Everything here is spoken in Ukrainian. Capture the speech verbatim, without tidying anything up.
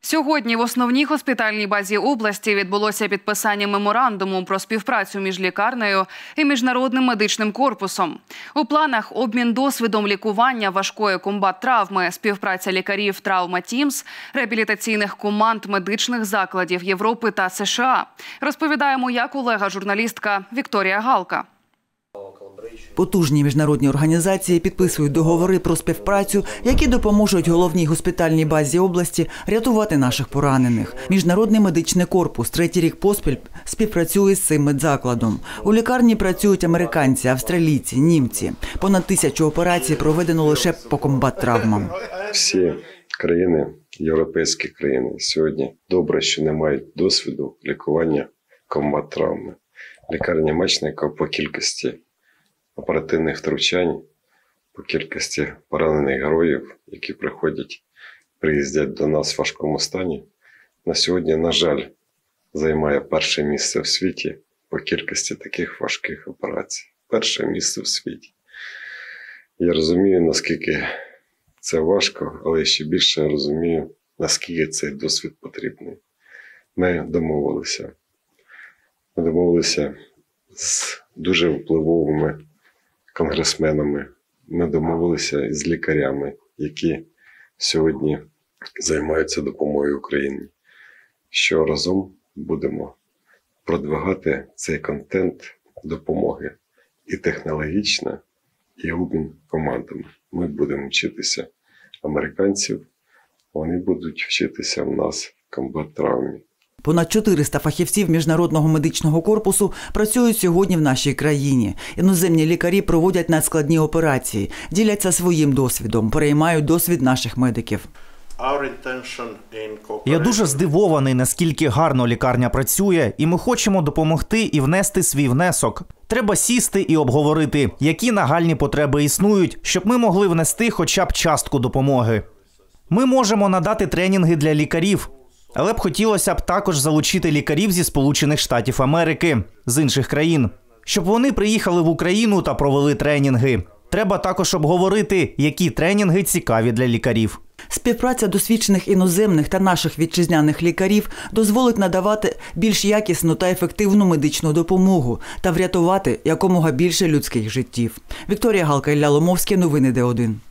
Сьогодні в основній госпітальній базі області відбулося підписання меморандуму про співпрацю між лікарнею і Міжнародним медичним корпусом. У планах обмін досвідом лікування важкої комбат-травми, співпраця лікарів Trauma Teams, реабілітаційних команд медичних закладів Європи та США. Розповідає моя колега-журналістка Вікторія Галка. Потужні міжнародні організації підписують договори про співпрацю, які допоможуть головній госпітальній базі області рятувати наших поранених. Міжнародний медичний корпус третій рік поспіль співпрацює з цим медзакладом. У лікарні працюють американці, австралійці, німці. Понад тисячу операцій проведено лише по комбат-травмам. Всі країни, європейські країни, сьогодні добре, що не мають досвіду лікування комбат-травми. Лікарня Мечникова по кількості оперативних втручань, по кількості поранених героїв, які приходять, приїздять до нас в важкому стані, на сьогодні, на жаль, займає перше місце в світі по кількості таких важких операцій. Перше місце в світі. Я розумію, наскільки це важко, але ще більше я розумію, наскільки цей досвід потрібний. Ми домовилися. Ми домовилися з дуже впливовими конгресменами. Ми домовилися з лікарями, які сьогодні займаються допомогою Україні, що разом будемо продвигати цей контент допомоги і технологічно, і обмін командами. Ми будемо вчитися американців, вони будуть вчитися в нас комбат-травмі. Понад чотириста фахівців Міжнародного медичного корпусу працюють сьогодні в нашій країні. Іноземні лікарі проводять надскладні операції, діляться своїм досвідом, переймають досвід наших медиків. Я дуже здивований, наскільки гарно лікарня працює, і ми хочемо допомогти і внести свій внесок. Треба сісти і обговорити, які нагальні потреби існують, щоб ми могли внести хоча б частку допомоги. Ми можемо надати тренінги для лікарів, але б хотілося б також залучити лікарів зі Сполучених Штатів Америки, з інших країн, щоб вони приїхали в Україну та провели тренінги. Треба також обговорити, які тренінги цікаві для лікарів. Співпраця досвідчених іноземних та наших вітчизняних лікарів дозволить надавати більш якісну та ефективну медичну допомогу та врятувати якомога більше людських життів. Вікторія Галка, Ілля Ломовський, новини Д один.